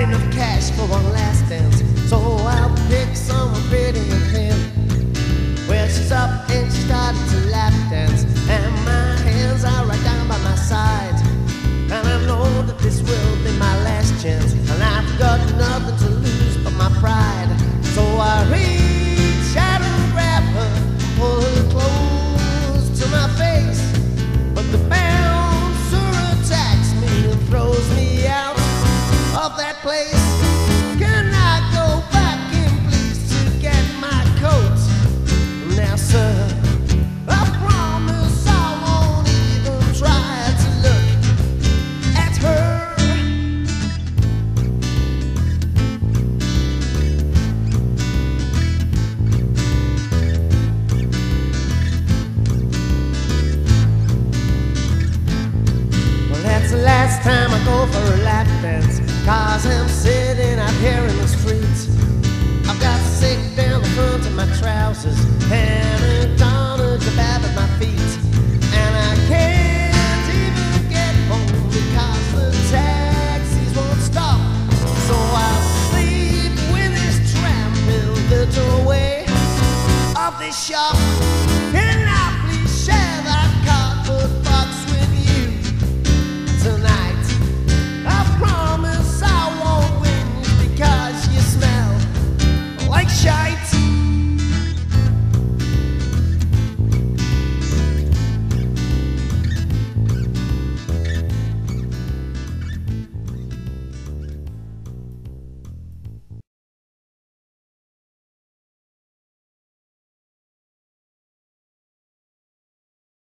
enough cash for one last dance, so I'll pick someone pretty and thin. Well, she's up and she started to lap dance, and my hands are right down by my side. And I know that this will be my last chance, and I've got nothing to lose but my pride. So I reach out and grab her, pull her close to my face, but the bouncer attacks me and throws me out of that place.